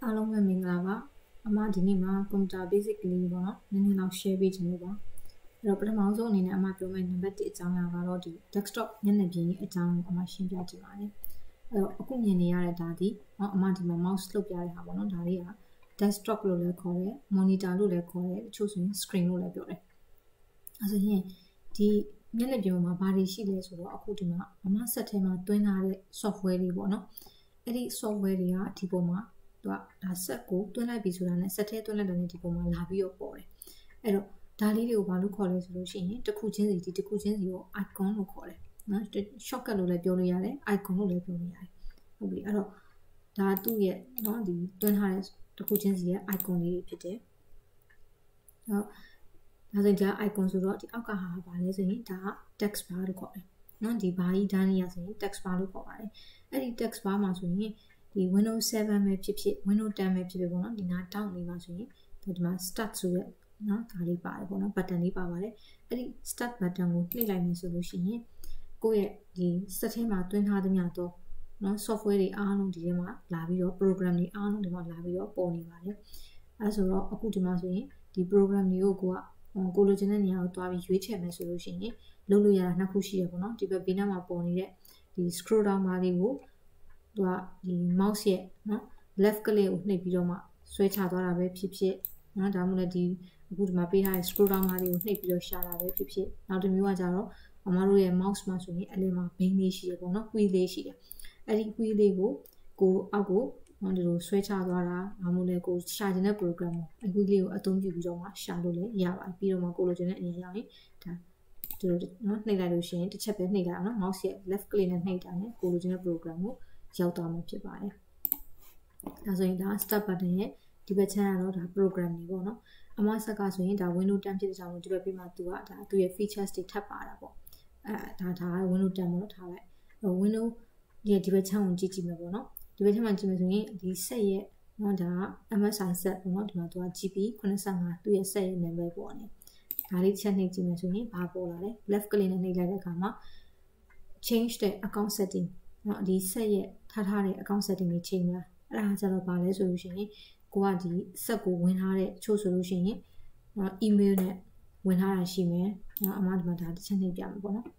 အားလုံးပဲမင်္ဂလာပါအမဒီနေ့မှာ computer basic လေးပေါ့နော်နည်းနည်းလောက် share ပေးချင်လို့ပါအဲ့တော့ပထမဆုံးအနေနဲ့အမပြောမယ့် နံပါတ်1အကြောင်းအရာကတော့ဒီ desktop မျက်နှာပြင်အကြောင်းကိုအမရှင်းပြချင်ပါတယ်အဲ့တော့အခုမြင်နေရတဲ့ဒါဒီအမဒီမှာ mouse လှုပ်ပြရတဲ့ဟာပေါ့နော်ဒါလေးက desktop လို့လည်းခေါ်တယ် monitor လို့လည်းခေါ်တယ်တချို့ဆိုရင် screen လို့လည်းပြောတယ်အဲ့ဆိုရင်ဒီမျက်နှာပြင်မှာဘာတွေရှိလဲဆိုတော့အခုဒီမှာအမဆက်ထဲမှာတွင်းထားတဲ့ software တွေပေါ့နော်အဲ့ဒီ software တွေကဒီပုံမှာဒါဆက်ကိုတွင်းလိုက်ပြီဆိုတာနဲ့ဆက်ထဲတွင်းလိုက်တဲ့ဒီပုံမှာလာပြီးတော့ပေါ်တယ်အဲ့တော့ဒါလေးတွေကိုဘာလို့ခေါ်လဲဆိုလို့ရှိရင်တစ်ခုချင်းစီဒီတစ်ခုချင်းစီကို icon လို့ခေါ်တယ်နော် shortcut လို့လည်းပြောလို့ရတယ် icon လို့လည်းပြောလို့ရတယ်ဟုတ်ပြီအဲ့တော့ဒါသူ့ရဲ့နော်ဒီတွင်းထားတဲ့တစ်ခုချင်းစီရဲ့ icon လေးတွေဖြစ်တယ်ဟုတ်ဒါဆိုရင်ဒါ icon ဆိုတော့ဒီအောက်ကဟာဘာလဲဆိုရင်ဒါက taskbar လို့ခေါ်တယ်နော်ဒီဘာကြီးတန်းကြီးရဆိုရင် taskbar လို့ခေါ်ပါတယ်အဲ့ဒီ taskbar မှာဆိုရင်ဒီ Windows 7 ပဲဖြစ်ဖြစ် Windows 10 ပဲဖြစ်ဖြစ်ပေါ့နော်ဒီနားတောင်းနေမှာဆိုရင်ဒီမှာ start ဆိုတဲ့နော်ဒါလေးပါတယ်ပေါ့နော် button လေးပါပါတယ်အဲ့ဒီ start button ကိုclick လိုက်မယ်ဆိုလို့ရှိရင်ကိုယ့်ရဲ့ဒီစက်ထဲမှာတွင်းထားသမျှတော့နော် software တွေအားလုံးဒီထဲမှာလာပြီးတော့ program တွေအားလုံးဒီမှာလာပြီးတော့ပေါ်နေပါတယ်အဲဆိုတော့အခုဒီမှာဆိုရင်ဒီ program တွေကိုကိုလိုချင်တဲ့နေရာကိုတွားပြီးရွေးချယ်မယ်ဆိုလို့ရှိရင်လုပ်လို့ရတာနှစ်ခုရှိရပေါ့နော်ဒီဘက်ဘေးနားမှာပေါ်နေတဲ့ဒီ scroll down bar လေးကိုသူကဒီ mouse ရဲ့နော် left click ကိုနှိပ်ပြီးတော့မှဆွဲချသွားတာပဲဖြစ်ဖြစ်နော်ဒါမှမဟုတ်ဒီအခုဒီမှာပေးထားတဲ့ scroll down bar လေးကိုနှိပ်ပြီးတော့ရှာတာပဲဖြစ်ဖြစ်နောက်တစ်မျိုးကကြတော့အမတို့ရဲ့ mouse မှာဆိုရင်အလယ်မှာ bing လေးရှိရပေါ့နော် wheel လေးရှိတယ်အဲ့ဒီ wheel လေးကိုအောက်ကိုဒီလိုဆွဲချသွားတာဒါမှမဟုတ်လည်းကိုရှာချင်တဲ့ program ကိုအဲ့ wheel လေးကိုအသုံးပြုပြီးတော့မှရှာလို့လည်းရပါတယ်ပြီးတော့မှကိုလိုချင်တဲ့အရာရောက်ရင်ဒါဒီလိုနော်နှိပ်လိုက်လို့ရှိရင်တစ်ချက်ပဲနှိပ်လိုက်အောင်နော် mouse ရဲ့ left click နဲ့နှိပ်တာနဲ့ကိုလိုချင်တဲ့ program ကိုရောက်သွားမှာဖြစ်ပါတယ်ဒါဆိုရင်ဒါ start button ရဲ့ဒီဘက်ချမ်းကတော့ဒါ program တွေပေါ့နော်အမဆက်ကဆိုရင်ဒါ Windows 10 ဖြစ်တဲ့ကြောင့်ဒီဘက်ပြီးမှသူကဒါသူ့ရဲ့ features တွေထပ်ပါတာပေါ့ဒါ Windows 10ပေါ့နော်ထားလိုက်Windows ရဲ့ဒီဘက်ချမ်းကိုကြည့်မယ်ပေါ့နော်ဒီဘက်ချမ်းမှာကြည့်မယ်ဆိုရင်ဒီဆက်ရဲ့နော်ဒါ MSI set ပေါ့နော်ဒီမှာသူက GB 85သူ့ရဲ့ဆက်ရဲ့ number ပေါ့နေဒါလေးချက်နှိပ်ကြည့်မယ်ဆိုရင်ဘာပေါ်လာလဲ left click နဲ့နှိပ်လိုက်တဲ့အခါမှာ change the account setting နော်ဒီဆက်ရဲ့ထားတဲ့ account setting တွေချိန်လာအဲ့ဒါကြတော့ဘာလဲဆိုလို့ရှိရင်ကိုကဒီဆက်ကိုဝင်ထားတဲ့ချို့ဆိုလို့ရှိရင်နော် email နဲ့ဝင်ထားတာရှိမယ်နော်အမဒီမှာဒါတစ်ချက်နှိပ်ပြမယ်ပေါ့နော်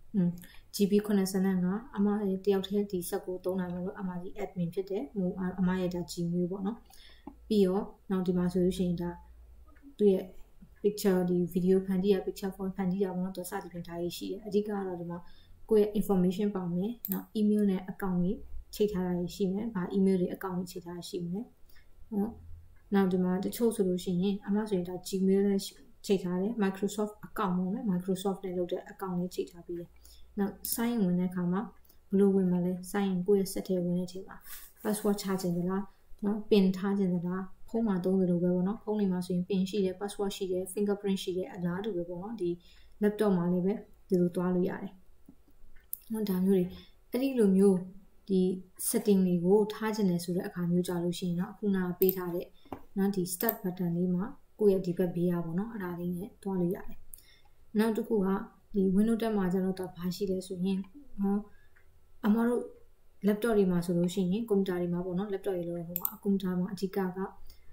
GB 85အမရဲ့တယောက်တည်းဒီဆက်ကိုသုံးနိုင်လို့အမဒီ admin ဖြစ်တယ်ဟိုအမရဲ့ဒါ Gmail ပေါ့နော်ပြီးတော့နောက်ဒီမှာဆိုလို့ရှိရင်ဒါသူ့ရဲ့ picture ဒီ video ဖန်တီးရ picture phone ဖန်တီးရပေါ့နော်သူစသည်ဖြင့်ဒါကြီးရှိတယ်အဓိကတော့ဒီမှာကိုယ့်ရဲ့ information ပါမယ်နော် email နဲ့ account တွေချိန်ထားတာရှိမယ်ဗာ email တွေ account တွေချိန်ထားတာရှိမယ်နော်နောက်ဒီမှာတချို့ဆိုလို့ရှိရင်အမဆိုရင်ဒါ Gmail နဲ့ချိန်ထားတယ် Microsoft account ပေါ့နော် Microsoft နဲ့လုပ်တဲ့ account တွေချိန်ထားပြီးတယ်နောက် sign in ဝင်တဲ့အခါမှာဘယ်လိုဝင်မလဲ sign in ကိုယ့်ရဲ့ set ထဲဝင်တဲ့အချိန်မှာ password ချခြင်းသလားနော် pin ထားခြင်းသလားဖုန်းမှာသုံးသလိုပဲပေါ့နော်ဖုန်းတွေမှာဆိုရင် pin ရှိတယ် password ရှိတယ် fingerprint ရှိတယ်အလားတူပဲပေါ့နော်ဒီ laptop မှာလည်းပဲဒီလိုတွားလို့ရတယ်နော်ဒါမျိုးတွေအဲ့ဒီလိုမျိုးဒီ setting တွေကိုထားခြင်းတယ်ဆိုတဲ့အခါမျိုးကြလို့ရှိရင်တော့အခုနကပေးထားတဲ့နော်ဒီ start button လေးမှာကိုယ့်ရဲ့ဒီဘက်ဘေးရပေါ့နော်အဲ့ဒါလေးနဲ့တွားလို့ရတယ်နောက်တစ်ခုကဒီ Windows 10မှာကျတော့ဘာရှိလဲဆိုရင်နော်အမတို့ laptop တွေမှာဆိုလို့ရှိရင် computer တွေမှာပေါ့နော် laptop တွေလို့ဟိုမှာ computer မှာအဓိကသူက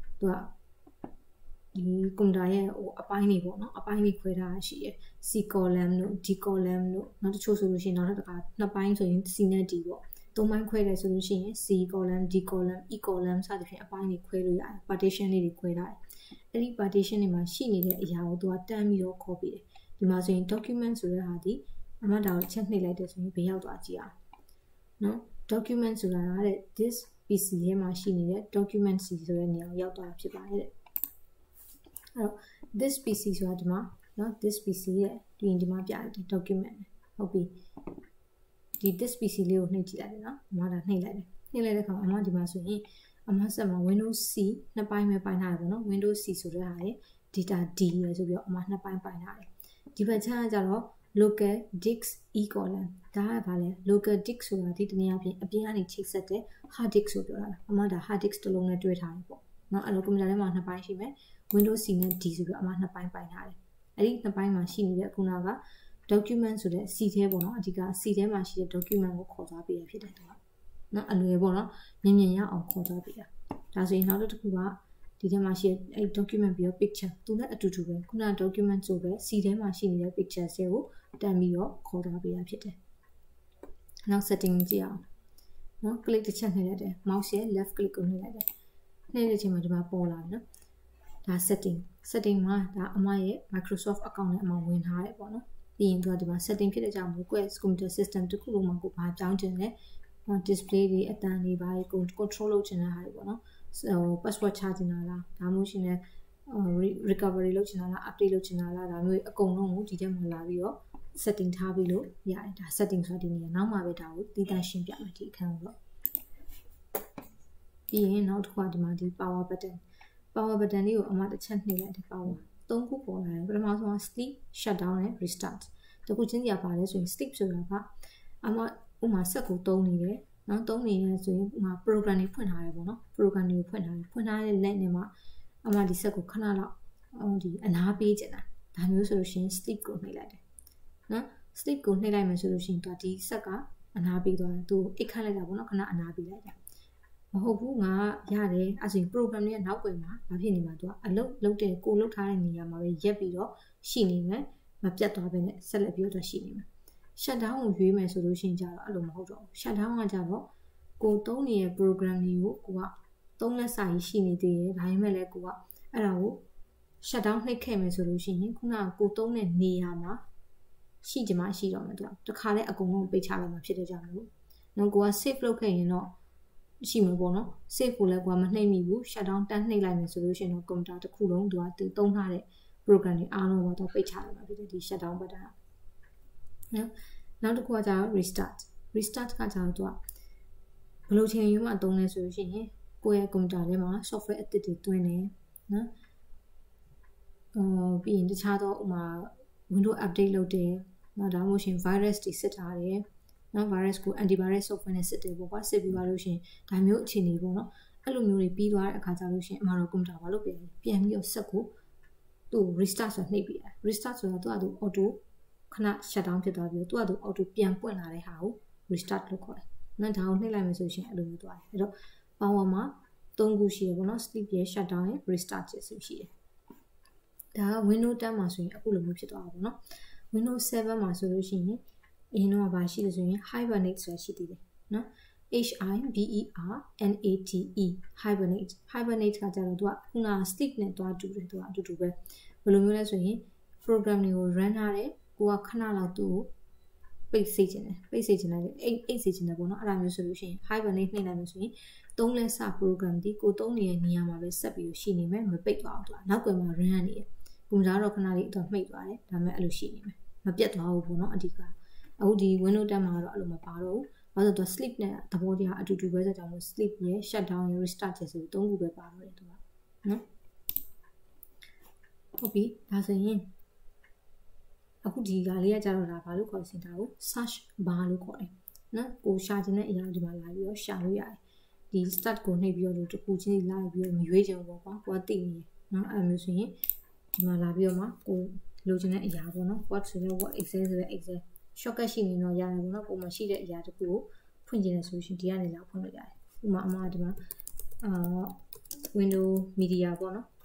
ဒီကွန်ပျူတာရဲ့ဟိုအပိုင်းတွေပေါ့နော်အပိုင်းတွေခွဲထားတာရှိရယ် C column တို့ D column တို့နောက်တချို့ဆိုလို့ရှိရင်နောက်တစ်ခါနှစ်ပိုင်းဆိုရင် C နဲ့ D ပေါ့သုံးပိုင်းခွဲတယ်ဆိုလို့ရှိရင် C column D column E column စသဖြင့်အပိုင်းတွေခွဲလို့ရတယ် partition လေးတွေခွဲထားတယ်အဲ့ဒီ partition တွေမှာရှိနေတဲ့အရာကိုသူကတန်းပြီးတော့ခေါ်ပေးတယ်ဒီမှာဆိုရင် document ဆိုတဲ့ဟာဒီအမှတ်တောင်ချက်နှိပ်လိုက်တယ်ဆိုရင်ဘေးရောက်သွားကြည့်အောင်နော် document ဆိုတာကတဲ့ this PC ထဲမှာရှိနေတဲ့ document C ဆိုတဲ့နေရာကိုရောက်သွားတာဖြစ်ပါတယ်တဲ့အဲ့တော့ this PC ဆိုတာဒီမှာနော် this PC ရဲ့ဒီမှာပြတဲ့ document ဟုတ်ပြီဒီ this PC လေးကိုနှိပ်ကြည့်လိုက်တယ်နော်အမဒါနှိပ်လိုက်တယ်နှိပ်လိုက်တဲ့အခါမှာအမဒီမှာဆိုရင်အမဆက်မှာ Windows C နှစ်ပိုင်းပဲပိုင်းထားတယ်ပေါ့နော် Windows C ဆိုတဲ့ဟာရဲ့ data D ရယ်ဆိုပြီးတော့အမနှစ်ပိုင်းပိုင်းထားတယ်ဒီဘက်ချမ်းကကြတော့ local disk E column ဒါကဘာလဲ local disk ဆိုတာဒီတနည်းအားဖြင့်အပြင်ကနေချိတ်ဆက်တဲ့ hard disk ဆိုပြောတာအမဒါ hard disk တစ်လုံးနဲ့တွဲထားတယ်ပေါ့နော်အဲ့လိုကွန်ပျူတာထဲမှာနှစ်ပိုင်းရှိမယ် Windows C နဲ့ D ဆိုပြီးအမနှစ်ပိုင်းပိုင်းထားတယ်အဲ့ဒီနှစ်ပိုင်းမှာရှိနေတဲ့ခုနက document ဆိုတဲ့ C ထဲပေါ့နော်အဓိက C ထဲမှာရှိတဲ့ document ကိုခေါ်သွားပေးရဖြစ်တယ်သူကနော်အလွယ်ပေါ့နော်မြင်ရအောင်ခေါ်သွားပေးတာဒါဆိုရင်နောက်တစ်ခုကဒီထဲမှာရှိအဲ့ document ပြီးတော့ picture သူနဲ့အတူတူပဲခုန document ဆိုပဲ C ထဲမှာရှိနေတဲ့ picture တွေကိုတန်းပြီးတော့ခေါ်ထားပေးရဖြစ်တယ်နောက် setting ကြည့်အောင်နော် click တစ်ချက်နှိပ်လိုက်တယ် mouse ရဲ့ left click ကိုနှိပ်လိုက်တယ်နှိပ်တဲ့အချိန်မှာဒီမှာပေါ်လာပြီနော်ဒါ setting မှာဒါအမရဲ့ Microsoft account နဲ့အမဝင်ထားတယ်ပေါ့နော်ပြီးရင်သူကဒီမှာ setting ဖြစ်တဲ့ကြောင့်မို့ကိုယ့်ရဲ့ computer system တစ်ခုလုံးမှာကိုဘာပြောင်းချင်လဲ display တွေအတန်းတွေဘာတွေ control လုပ်ချင်တဲ့ဟာတွေပေါ့နော်password ချချင်တာလားဒါမှမဟုတ်ရှင်လည်း recovery လုပ်ချင်တာလား update လုပ်ချင်တာလားဒါမျိုးအကုန်လုံးကိုဒီထဲမှာလာပြီးတော့ setting ထားပြီးလို့ရတယ်ဒါ setting ဆိုတဲ့နေရာနောက်မှပဲဒါကိုတည်တံ့ရှင်းပြမယ်ဒီအခန်းကိုတော့ပြီးရင်နောက်တစ်ခါဒီမှာဒီ power button လေးကိုအမတစ်ချက်နှိပ်လိုက်တယ် power ၃ခုပေါ်လာတယ်ပထမဆုံးက sleep shut down နဲ့ restart တခုချင်းစီကပါလဲဆိုရင် sleep ဆိုတာကအမဥမာဆက်ကိုတုံးနေတယ်နော်တုံးနေရဆိုရင်ဥမာ program တွေဖွင့်ထားတယ်ပေါ့နော် program တွေဖွင့်ထားတဲ့လက်နဲ့မှာအမဒီဆက်ကိုခဏလောက်ဒီအနားပေးချင်တာဒါမျိုးဆိုလို့ရှိရင် sleep ကိုနှိပ်လိုက်တယ်နော် sleep ကိုနှိပ်လိုက်မယ်ဆိုလို့ရှိရင်ဒီဆက်ကအနားပေးသွားတယ်သူအိတ်ခတ်လိုက်တာပေါ့နော်ခဏအနားပေးလိုက်တယ်မဟုတ်ဘူးငါရတယ်အဲ့ဆိုရင် program ရဲ့နောက်ွယ်မှာဘာဖြစ်နေမှာသူကအလုပ်လုပ်တဲ့ကိုလုပ်ထားတဲ့နေရာမှာပဲရက်ပြီးတော့ရှိနေမယ်မပြတ်သွားဘဲနဲ့ဆက်လက်ပြီးတော့ရှိနေမယ် shut down ကိုရွေးမယ်ဆိုလို့ရှိရင်ကြတော့အဲ့လိုမဟုတ်တော့ဘူး shut down ကကြတော့ကိုသုံးနေတဲ့ program တွေကိုကိုကသုံးလက်စာကြီးရှိနေသေးတယ်ဒါပေမဲ့လည်းကိုကအဲ့ဒါကို shut down နှိပ်ခဲ့မယ်ဆိုလို့ရှိရင်ခုနကကိုသုံးတဲ့နေရာမှာရှိကြမှာရှိတော့မယ်သူကတခါလဲအကုန်လုံးပိတ်ချလိုက်မှာဖြစ်တဲ့ကြောင့်လို့နော်ကိုက save လုပ်ခဲ့ရင်တော့ရှိမှာပေါ့နော် save ကိုလည်းကိုကမနှိပ်မိဘူး shut down တန်းနှိပ်လိုက်မယ်ဆိုလို့ရှိရင်တော့ computer တစ်ခုလုံးသူကသုံးထားတဲ့ program တွေအားလုံးတော့ပိတ်ချလိုက်မှာဖြစ်တယ်ဒီ shut down button နော်နောက်တစ်ခုကကျတော့ restart ကကျတော့သူကဘယ်လိုချိန်ယူမှအသုံးလဲဆိုလို့ရှိရင်ကိုယ့်ရဲ့ computer ထဲမှာ software အသစ်တွေတွင်းနေနော်ပြီးရင်တခြားသောဥမာ Windows update လုပ်တယ်နော်ဒါမှမဟုတ်ရှင် virus တွေစစ်ထားတယ်နော် virus ကို antivirus software နဲ့စစ်တယ်ပေါ့ကွာစစ်ပြီးသွားလို့ရှင်ဒါမျိုးအခြေအနေပေါ့နော်အဲ့လိုမျိုးတွေပြီးသွားတဲ့အခါကျလို့ရှင်အမှားတော့ computer ဘာလို့ပြန်ပြီးတော့ဆက်ကိုသူ့ restart ဆိုနှိပ်ပြီးတယ် restart ဆိုတာသူ့auto ခဏ shut down ဖြစ်သွားပြီးတော့သူ့auto ပြန်ပွင့်လာတဲ့ဟာကို restart လို့ခေါ်တယ်နော်ဒါကိုနှိပ်လိုက်မယ်ဆိုရှင်အဲ့လိုမျိုးသွားတယ်အဲ့တော့ power မှာ၃ခုရှိတယ်ပေါ့နော် sleep ရယ် shut down ရယ် restart ရယ်ဆိုရှိတယ်ဒါက Windows 10မှာဆိုရင်အခုလိုမျိုးဖြစ်သွားတာပေါ့နော် Windows 7မှာဆိုလို့ရှိရင်အရင်တော့ဘာရှိလဲဆိုရင် hibernate ဆိုတာရှိသေးတယ်နော် HIBERNATE hibernate ကကြတော့သူကခုန sleep နဲ့တွားတူတယ်သူကအတူတူပဲဘယ်လိုမျိုးလဲဆိုရင် program တွေကို run ထားတယ်ကိုကခဏလောက်သူ့ကိုပိတ်စေချင်တယ်အိတ်စေချင်တယ်ပေါ့နော်အဲ့ဒါမျိုးဆိုလို့ရှိရင် hibernate နှိပ်လိုက်လို့ဆိုရင်သုံးလက်စ program ဒီကိုသုံးနေတဲ့နေရာမှာပဲဆက်ပြီးရှိနေမယ်မပိတ်သွားအောင်သူကနောက်ကွယ်မှာ run ရနေတယ်ကွန်ပျူတာတော့ခဏလေးတော့မှိတ်သွားတယ်ဒါပေမဲ့အဲ့လိုရှိနေမယ်မပြတ်သွားဘူးပေါ့နော်အဓိကအခုဒီ Windows 10မှာတော့အဲ့လိုမပါတော့ဘူးဘာလို့လဲဆိုတော့ sleep နဲ့သဘောတရားအတူတူပဲဆိုကြလို့ sleep ရယ် shut down ရယ် restart ရယ်ဆိုပြီး၃ခုပဲပါတော့တယ်သူကနော်ဟုတ်ပြီဒါဆိုရင်အခုဒီကလေးကကြတော့ဒါဘာလို့ခေါ်စင်တာကို search bar လို့ခေါ်တယ်နော်ကိုရှာခြင်းတဲ့အရာဒီမှာလာပြီးတော့ရှာလို့ရတယ်ဒီ start ကိုနှိပ်ပြီးတော့တခုချင်းလာပြီးတော့မရွေးချင်ဘူးပေါ့ကွာကိုကသိနေနော်အဲ့လိုမျိုးဆိုရင်ဒီမှာလာပြီးတော့မှကိုလိုချင်တဲ့အရာပေါ့နော် what ဆိုတော့ what excel ဆိုတဲ့ excel shortcut ရှိနေတော့ရတယ်ပေါ့နော်ပုံမှန်ရှိတဲ့အရာတခုကိုဖွင့်ချင်တယ်ဆိုရှင်ဒီကနေလာဖွင့်လို့ရတယ်ဥပမာအမဒီမှာWindows Media ပေါ့နော်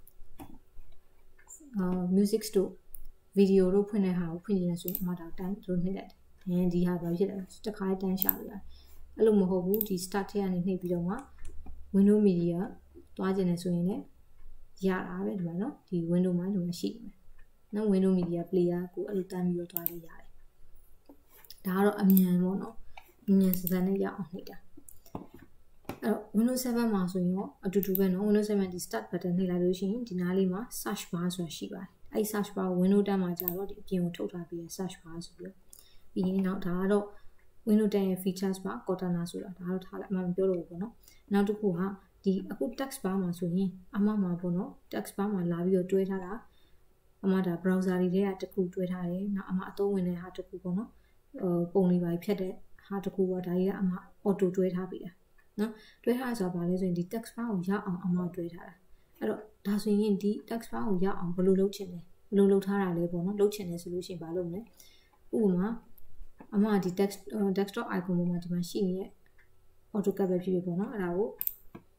music store video တို့ဖွင့်တဲ့ဟာကိုဖွင့်ချင်တယ်ဆိုရင်အမဒါတန်းတို့နှိပ်လိုက်တယ်ဒီဟာဘာဖြစ်လဲတစ်ခါတန်းရှာလို့ရတယ်အဲ့လိုမဟုတ်ဘူးဒီ start ထဲကနေနှိပ်ပြီးတော့မှ Windows Media တွားချင်တယ်ဆိုရင်လည်းရတာပဲဒီမှာနော်ဒီ window မှာဒီမှာရှိနေမယ်နော် window media player ကိုအဲ့လိုတန်းပြီးတော့တွားလို့ရတယ်ဒါကတော့အမြန်ပေါ့နော်အမြန်စစနဲ့ရအောင်နှိပ်တာအဲ့တော့ Windows 7မှာဆိုရင်ရောအတူတူပဲနော် Windows 7ဒီ start button နှိပ်လိုက်လို့ရှိရင်ဒီနားလေးမှာ search bar ဆိုတာရှိပါတယ်အဲ့ search bar Windows 10မှာကြာတော့ဒီအပြင်ကိုထုတ်ထားပြီး search bar ဆိုပြီးပြီးရင်တော့ဒါကတော့ Windows 10ရဲ့ features bar Cortana ဆိုတာဒါတော့ထားလိုက်အမှမပြောလို့ပေါ့နော်နောက်တစ်ခုကဒီအခု text bar မှာဆိုရင်အမမှာပေါ့နော် text bar မှာလာပြီးတော့တွဲထားတာအမဒါ browser တွေထဲကတစ်ခုတွဲထားတယ်နောက်အမအသုံးဝင်တဲ့ဟာတစ်ခုပေါ့နော်ပုံလေးပါဖြတ်တဲ့ဟာတစ်ခုပေါ့ဒါကြီးကအမ auto တွဲထားပြီးတာနော်တွဲထားဆိုတာဘာလဲဆိုရင်ဒီ text bar ကိုရောက်အောင်အမတွဲထားတာအဲ့တော့ဒါဆိုရင်ဒီ text bar ကိုရောက်အောင်ဘယ်လိုလုပ်ချင်လဲဘယ်လိုလုပ်ထားတာလဲပေါ့နော်လုပ်ချင်တယ်ဆိုလို့ရှိရင်ဘာလုပ်မလဲဥပမာအမဒီ desktop icon ပေါ်မှာဒီမှာရှိနေတဲ့ AutoCAD ပဲဖြစ်ဖြစ်ပေါ့နော်အဲ့ဒါကို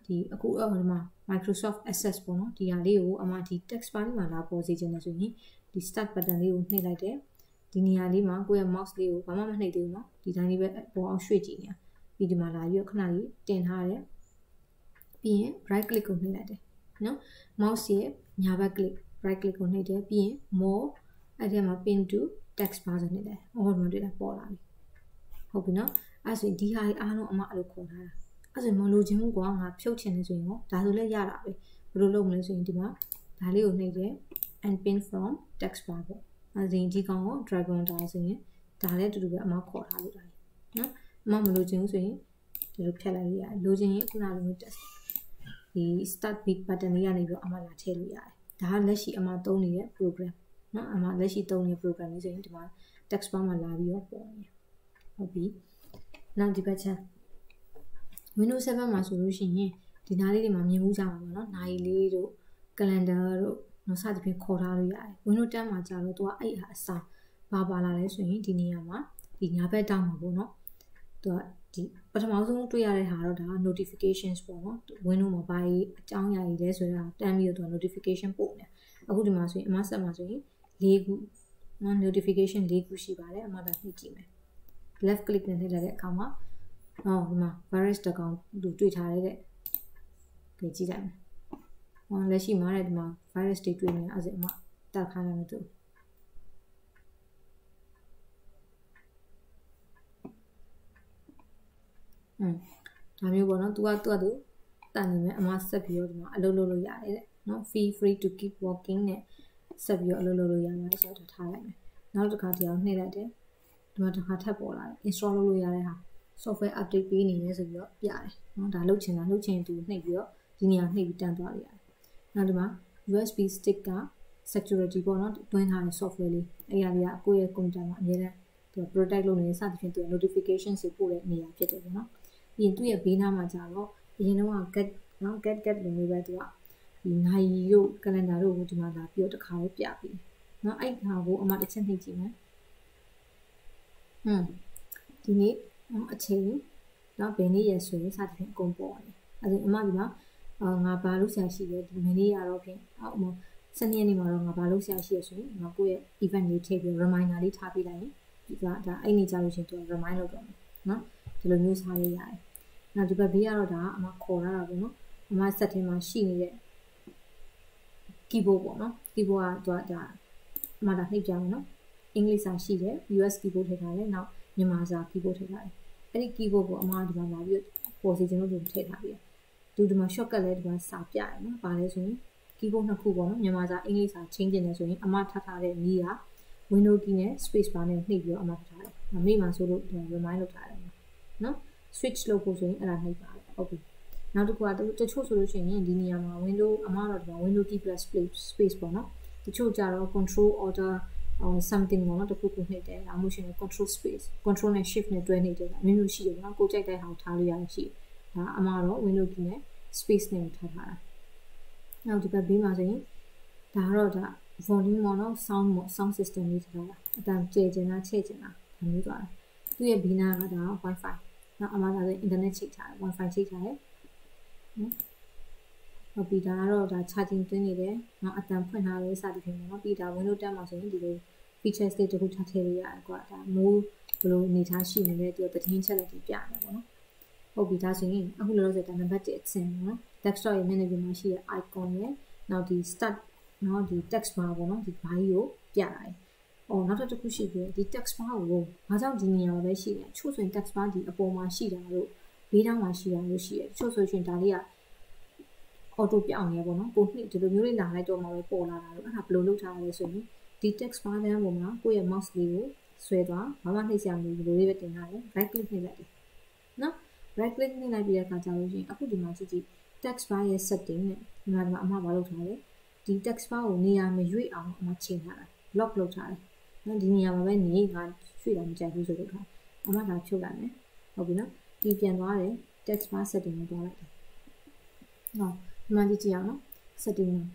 ဒီအခုဒီမှာ Microsoft Access ပေါ့နော်ဒီဟာလေးကိုအမဒီ text bar လေးမှာလာပေါ်စေချင်တယ်ဆိုရင်ဒီ start button လေးကိုနှိပ်လိုက်တယ်ဒီနေရာလေးမှာကိုယ့်ရဲ့ mouse လေးကိုဘာမှမနှိပ်သေးဘူးเนาะဒီတိုင်းလေးပဲပေါ်အောင်ရွှေ့ကြည့်နေပြီးဒီမှာလာပြီးတော့ခဏလေးတင်ထားတယ်ပြီးရင် right click ကိုနှိပ်လိုက်တယ်เนาะ mouse ရဲ့ညာဘက် click right click ကိုနှိပ်တယ်ပြီးရင် more အဲ့ဒီမှာ pin to text bar ဆိုနေတယ် all မှာတွေ့တာပေါ်လာပြီဟုတ်ပြီเนาะအဲ့ဆိုရင်ဒီဟာလေးအားလုံးအမအဲ့လိုခေါ်ထားတာအဲ့ဆိုရင်မလိုချင်ဘူးကွာငါဖြုတ်ချင်နေဆိုရင်ဒါဆိုလည်းရတာပဲဘယ်လိုလုပ်မလဲဆိုရင်ဒီမှာဒါလေးကိုနှိပ်တယ် and pin from text bar ပေါ့အဲ့ဒီဒီကောင်ကို dragon တာဆိုရင်ဒါလည်းတူတူပဲအမခေါ်ထားလို့ဒါနော်အမမလိုချင်ဘူးဆိုရင်ဒီလိုဖြတ်လိုက်လို့ရတယ်လိုချင်ရင်ခုနလိုမျိုး test ဒီ start big button လေးကနေပြီးအမလာထည့်လို့ရတယ်ဒါကလက်ရှိအမသုံးနေတဲ့ program နော်အမလက်ရှိသုံးနေတဲ့ program လေးဆိုရင်ဒီမှာ text bar မှာလာပြီးတော့ပေါ်နေဟုတ်ပြီနောက်ဒီဘက်ချမ်း Windows 7မှာဆိုလို့ရှိရင်ဒီနားလေးတွေမှာမြင်မှုကြမှာပေါ့နော်နိုင်လေးတို့ calendar တို့နော်စသဖြင့်ခေါ်ထားလို့ရတယ် Windows 10မှာကြာတော့သူကအဲ့ဟာအစားပါလာလဲဆိုရင်ဒီနေရာမှာဒီညာဘက်တောင်းမှာပေါ့နော်သူကဒီပထမဆုံးတွေ့ရတဲ့ဟာတော့ဒါက notifications ပေါ့နော် Windows မှာဘာကြီးအကြောင်းအရာကြီးလဲဆိုတာတန်းပြီးတော့ notification ပို့နေအခုဒီမှာဆိုရင်အမဆက်မှာဆိုရင်၄ခုနော် notification ၄ခုရှိပါတယ်အမဒါနှိပ်ကြည့်မယ် left click နဲ့နှိပ်လိုက်တဲ့အခါမှာဒီမှာ virus တကောင်သူတွေ့ထားတဲ့ကြည့်လိုက်မယ်လက်ရှိမှာတဲ့ဒီမှာ virus တွေတွေ့နေအဲ့ဒါအမတက်ခိုင်းလိုက်မယ်သူဒါမျိုးပေါ့နော် तू ကတန်နေမယ်အမဆက်ပြီးတော့ဒီမှာအလုပ်လုပ်လို့ရတယ်တဲ့နော် feel free to keep working နဲ့ဆက်ပြီးတော့အလုပ်လုပ်လို့ရတယ်ဆိုတော့ထားလိုက်မယ်နောက်တစ်ခါဒီအောင်နှိပ်လိုက်တယ်ဒီမှာတစ်ခါထပ်ပေါ်လာတယ် install လုပ်လို့ရတဲ့ဟာ software update ပေးနေတယ်ဆိုပြီးတော့ပြတယ်နော်ဒါလုပ်ချင်သူနှိပ်ပြီးတော့ဒီနေရာနှိပ်ပြီးတန်းသွားလို့ရတယ်နောက်ဒီမှာ USB stick က security ပေါ့နော်တွင်းထားတဲ့ software လေးအဲ့ရလေးကကိုယ့်ရဲ့ computer မှာအများနဲ့သူ protect လုပ်နေစသဖြင့်သူ notification တွေပို့တဲ့နေရာဖြစ်တယ်ပေါ့နော်ပြီးရင်သူ့ရဲ့ဘေးနားမှာကြာတော့အရင်တော့ get နော် get လိုမျိုးပဲသူကဒီနိုင်တို့ calendar တို့ကိုဒီမှာလာပြီးတော့တစ်ခါလေးပြပြီးနော်အဲ့ဟာကိုအမတစ်ချက်နှိပ်ကြည့်မယ်ဒီနေ့အချိန်နော်ဘယ်နေ့ရဆိုရင်စသဖြင့်အကုန်ပေါ်တယ်အဲ့ဒါအမဒီမှာငါဘာလုပ်ဆရာရှိလဲဒီမနေ့ရတော့ဖြင့်စနေနေ့မှာတော့ငါဘာလုပ်ဆရာရှိရဆိုရင်ငါကိုယ့်ရဲ့ event လေးထည့်ပြီး reminder လေးထားပေးလိုက်ရင်ဒီကဒါအဲ့နေ့ကြာလို့ရှိရင်သူ remind လုပ်တော့မယ်နော်ဒီလိုမျိုးစားရရတယ်နောက်ဒီဘက်ဘေးကတော့ဒါအမခေါ်ရတာပေါ့နော်အမဆက်ထဲမှာရှိနေတဲ့ keyboard ပေါ့နော် keyboard ကသူကဒါအမဒါနှိပ်ပြမယ်နော်အင်္ဂလိပ်စာရှိတယ် US keyboard ထည့်ထားတယ်နောက်မြန်မာစာ keyboard ထည့်ထားတယ်အဲ့ဒီ keyboard ကိုအမဒီမှာလာပြီးပေါ်စီကျွန်တော်တို့ထည့်ထားပြီးသူဒီမှာ shortcut လဲဒီမှာစာပြရတယ်နော်ဘာလဲဆိုရင် keyboard နှစ်ခုပေါ့နော်မြန်မာစာအင်္ဂလိပ်စာချင်းကျင်တယ်ဆိုရင်အမထားထားတဲ့နည်းက window key နဲ့ space bar နဲ့နှိပ်ပြီးတော့အမထားထားတယ်မိမှာဆိုလို့ remind လုပ်ထားတယ်နော် switch လုပ်ဖို့ဆိုရင်အဲ့ဒါနှိပ်ပါတယ်ဟုတ်ပြီနောက်တစ်ခုကတချို့ဆိုလို့ရှိရင်ဒီနေရာမှာ window အမတော့ဒီမှာ window key plus space ပေါ့နော်တချို့ကြတော့ control order something ပေါ့နော်တခုခုနှိပ်တယ်ဒါမှမဟုတ်ရင် control space control နဲ့ shift နဲ့တွဲနှိပ်တယ်အမျိုးမျိုးရှိတယ်နော်ကိုကြိုက်တဲ့ဟာကိုထားလို့ရရှိတယ်ဒါအမတော့ window key နဲ့ space နဲ့ထားထားတာနောက်ဒီဘက်ဘေးမှာဆိုရင်ဒါတော့ဒါ volume ပေါ့နော် sound system လေးထားတာအတန်ကျဲကျင်တာချဲ့ကျင်တာဒါမျိုးသွားတယ်သူ့ရဲ့ဘေးနားကဒါ wifi နောက်အမဒါဆို internet ချိတ်ထားတယ် wifi ချိတ်ထားတယ်နော်ဟုတ်ပြီဒါကတော့ဒါ charging တွင်းနေတယ်နောက်အတန်ဖွင့်ထားလို့စသည်ဖြင့်ပေါ့နော်ပြီးဒါ Windows 10မှာဆိုရင်ဒီလို features တွေတခုထားထည့်လို့ရတယ်ကွာဒါမိုးဘယ်လိုအနေထားရှိနေလဲသူကသတင်းချက်လက်တွေပြနေပေါ့နော်ဟုတ်ပြီဒါဆိုရင်အခုလောလောဆယ်ဒါနံပါတ်1အဆင့်နော် desktop ရဲ့ menu မှာရှိတဲ့ icon ရဲ့နောက်ဒီ start နော်ဒီ text bar ပေါ့နော်ဒီ bar ကြီးကိုပြရတယ်နောက်တစ်ခုရှိသေးတယ်ဒီ text bar ကိုဘာကြောင့်ဒီနေရာမှာပဲရှိလဲချို့ဆိုရင် text bar ဒီအပေါ်မှာရှိတာလို့ဘေးထောင်မှာရှိတာလို့ရှိတယ်ချို့ဆိုရင်ဒါလေးက auto ပြောင်းနေပေါ့နော်ကိုနှစ်ဒီလိုမျိုးလေးလာလိုက်တော့မှပဲပေါ်လာတာလို့အဲ့ဒါဘယ်လိုလုပ်ထားရလဲဆိုရင်ဒီ text bar တန်းပေါ်မှာကိုယ့်ရဲ့ mouse လေးကိုဆွဲသွားဘာမှနှိပ်စရာမလိုဘူးဒီလိုလေးပဲတင်ထားတယ် right click နှိပ်လိုက်တယ်နော် right click နှိပ်လိုက်ပြီးတဲ့အခါကျလို့ရှိရင်အခုဒီမှာကြည့် text bar ရဲ့ setting နဲ့ဒီမှာအမှားမလုပ်ထားတယ်ဒီ text bar ကိုနေရာမရွေ့အောင်အမှားချိန်ထားတာ lock လုပ်ထားတယ်နော်ဒီနေရာမှာပဲနေငါရွှေ့တာမကြိုက်ဘူးဆိုတော့အမှားဒါဖြုတ်လိုက်မယ်ဟုတ်ပြီနော်ဒီပြန်သွားတယ် text bar setting ကိုသွားလိုက်တယ်နော်ဒီမှာကြည့်အောင်နော် setting မှာ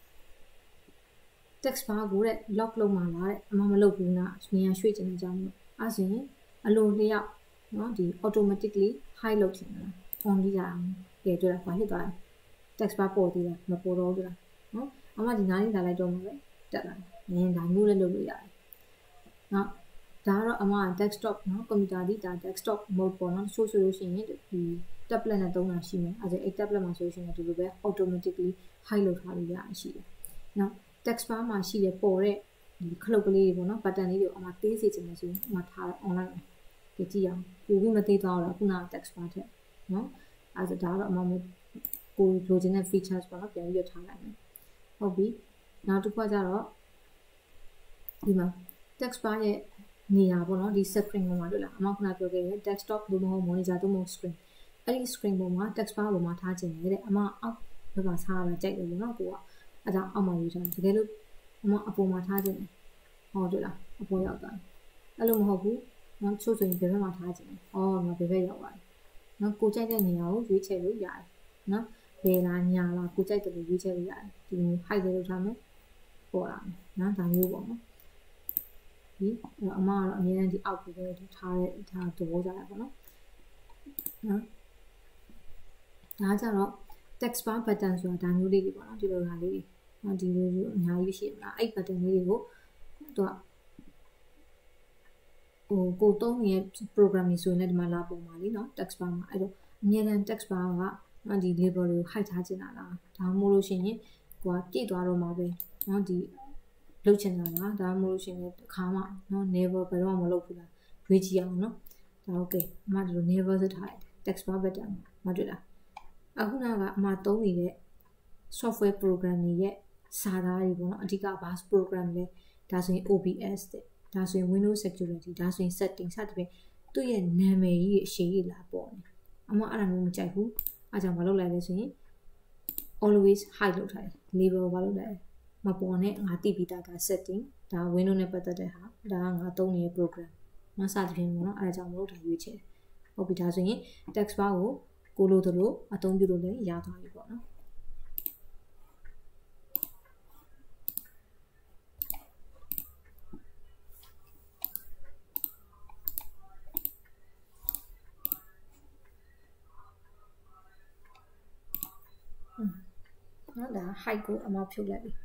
text bar ကိုတဲ့ lock လုပ်မှလားတဲ့အမှားမလုပ်ဘူးနာနေရာရွှေ့ချင်တဲ့အကြောင်းလို့အဲ့ဆိုရင်အလိုလျောက်နော်ဒီ automatically hide လုပ်ချင်တာ on လေးရအောင်ကဲတွေ့လားဘာဖြစ်သွားလဲ Taskbar ပေါ်သေးလားမပေါ်တော့ဘူးလားနော်အမဒီနားလေးလာလိုက်တော့မှာပဲတက်လာတယ်ဒါမျိုးလည်းလုပ်လို့ရတယ်နော်ဒါကတော့အမ desktop နော်ကွန်ပျူတာဒီဒါ desktop mode ပေါ့နော်ဆိုလို့ရှိရင်ဒီ tablet နဲ့သုံးတာရှိမယ်အဲဒါအဲ့ tablet မှာဆိုရှင်ဒီလိုပဲ automatically hide လုပ်ထားလို့ရရှိတယ်နော် Taskbar မှာရှိတဲ့ပေါ်တဲ့ဒီခလုတ်ကလေးတွေပေါ့နော် button လေးတွေကိုအမသေးစေချင်တယ်ဆိုရင်အမထား online ကြည့်အောင်ပိုပြီးမသေးသွားတော့ခုနက Taskbar ထက်နော်အဲဒါတော့အမကိုလိုချင်တဲ့ features ပေါ့နော်ပြန်ပြီးထားလိုက်မယ်ဟုတ်ပြီနောက်တစ်ခုကကြတော့ဒီမှာ Taskbar ရဲ့နေရာပေါ့နော်ဒီ screen ပေါ်မှာတွေ့လားအမခုနပြောခဲ့တဲ့ desktop လို့မဟုတ် monitor လို့မဟုတ် screen အဲ့ဒီ screen ပေါ်မှာ Taskbar ပေါ်မှာထားခြင်းလေတဲ့အမအောက်ဘက်မှာထားရတာကြိုက်တယ်လို့နော်ကိုကအဲဒါအောက်မှာယူထားတယ်တကယ်လို့အမအပေါ်မှာထားခြင်းဟုတ်တွေ့လားအပေါ်ရောက်သွားအဲ့လိုမဟုတ်ဘူးနော်ချို့ဆိုရင်ဘယ်ဘက်မှာထားခြင်းငါဘယ်ဘက်ရောက်သွားလဲနော်ကိုကြိုက်တဲ့နေရာကိုရွေးချယ်လို့ရတယ်နော်ဘယ်လားညာလားကိုကြိုက်တယ်လို့ရွေးချယ်လို့ရတယ်ဒီ height လေးလုပ်ထားမယ်ပေါ်လာမယ်နော်ဒါမျိုးပေါ့နော်ဒီအမကတော့အများကြီးဒီအောက်ကိုပဲထားသဘောကြတာပေါ့နော်ဒါကြတော့ Taskbar button ဆိုတာဒါမျိုးလေးတွေပေါ့နော်ဒီလိုဟာလေးတွေဒီလိုအများကြီးရှိမှာအဲ့ button လေးတွေကိုသူကကိုသုံးရဲ့ program တွေဆိုရင်လည်းဒီမှာလာပုံပါလीเนาะ Taskbar မှာအဲ့တော့အများနဲ့ Taskbar ကဒီ label တွေကို hide ထားချင်တာလားဒါမှမဟုတ်လို့ရှိရင်ကိုကပြည့်သွားတော့မှာပဲเนาะဒီလုပ်ချင်တာလားဒါမှမဟုတ်လို့ရှိရင်တစ်ခါမှเนาะ never ဘယ်တော့မှမလုပ်ဘူးလားရွေးကြည့်အောင်เนาะဒါ okay အမဒီလို never ဆိုထားလိုက်တယ် Taskbar button မတွေ့လားအခုနကအမသုံးနေတဲ့ software program တွေရဲ့စာသားတွေပေါ့နော်အဓိကဘာ program လဲဒါဆိုရင် OBS တဲ့ဒါဆိုရင် Windows security ဒါဆိုရင် setting စသဖြင့်သူ့ရဲ့နာမည်ကြီးအရှိကြီးလာပေါ့နေအမအဲ့ဒါမျိုးမကြိုက်ဘူးအားကြောင့်မလုပ်လိုက်လဲဆိုရင် always hide လုပ်ထားတယ် label ဘာလုပ်လဲမပေါ်နဲ့ငါတိပြီးသားက setting ဒါ Windows နဲ့ပတ်သက်တဲ့ဟာဒါကငါသုံးနေတဲ့ program မစသဖြင့်ပေါ့နော်အဲ့ဒါကြောင့်မလုပ်တာရွေးချယ်ဟုတ်ပြီဒါဆိုရင် Taskbar ကိုလိုသလိုအသုံးပြုလို့လည်းရသွားပြီပေါ့နော်နော်ဒါ height ကိုအမဖြုတ်လိုက်ပြီ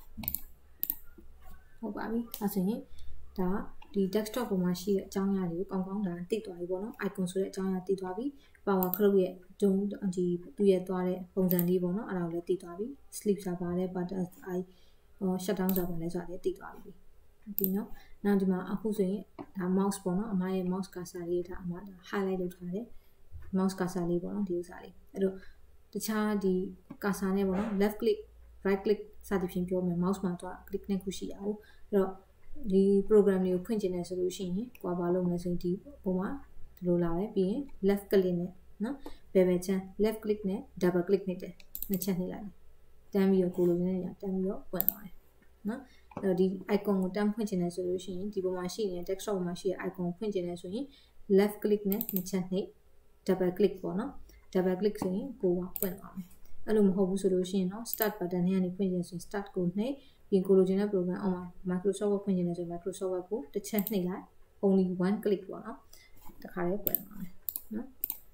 ဟုတ်ပါပြီအဲဆိုရင်ဒါဒီ desktop ပေါ်မှာရှိတဲ့အကြောင်းအရာတွေကိုကောင်းကောင်းဒါသိသွားပြီပေါ့နော် icon ဆိုတဲ့အကြောင်းအရာသိသွားပြီ power ခလုတ်ရဲ့ဒုံဒီသူ့ရဲ့သွားတဲ့ပုံစံလေးပေါ့နော်အဲ့ဒါကိုလည်းသိသွားပြီ sleep ဆိုတာပါလဲ button shut down ဆိုတာပါလဲဆိုတာလည်းသိသွားပြီဒီနော်နောက်ဒီမှာအခုဆိုရင်ဒါ mouse ပေါ့နော်အမရဲ့ mouse cursor လေးဒါအမဒါ highlight လုပ်ထားတယ် mouse cursor လေးပေါ့နော်ဒီဥစ္စာလေးအဲ့တော့တခြားဒီ cursor နဲ့ပေါ့နော် left click right click စသဖြင့်ပြောမယ် mouse မှာတော့ click နဲ့ခုရှိရအောင်အဲ့တော့ဒီ program တွေကိုဖွင့်ချင်တယ်ဆိုလို့ရှိရင်ကိုကဘာလုပ်မလဲဆိုရင်ဒီပုံမှာဒီလိုလာတယ်ပြီးရင် left click နဲ့နော်ဘယ်ချမ်း left click နဲ့ double click နဲ့တယ်နှစ်ချက်နှိပ်လိုက်တန်းပြီးတော့ကိုလိုချင်တဲ့နေရာတန်းပြီးတော့ပွင့်သွားတယ်နော်အဲ့တော့ဒီ icon ကိုတန်းဖွင့်ချင်တယ်ဆိုလို့ရှိရင်ဒီပုံမှာရှိနေတဲ့ desktop မှာရှိတဲ့ icon ကိုဖွင့်ချင်တယ်ဆိုရင် left click နဲ့နှစ်ချက်နှိပ် double click ပေါ့နော် double click ဆိုရင်ကိုကပွင့်သွားမယ်အဲ့လိုမဟုတ်ဘူးဆိုလို့ရှိရင်တော့ start button နဲ့ကနေဖွင့်ချင်ဆိုရင် start ကိုနှိပ်ပြီးကိုလိုချင်တဲ့ program အောက်မှာ Microsoft Word ဖွင့်ချင်တယ်ဆိုရင် Microsoft Word ကိုတစ်ချက်နှိပ်လိုက် only one click ပေါ့နော်တခါလေးပွင့်သွားမယ်နော်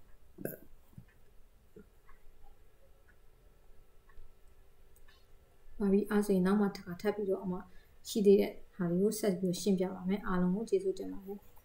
ပါပြီအဲ့ဆိုရင်နောက်မှတစ်ခါထပ်ပြီးတော့အမရှိသေးတဲ့ဟာလေးကိုဆက်ပြီးရှင်းပြပါမယ်အားလုံးကိုကျေးဇူးတင်ပါတယ်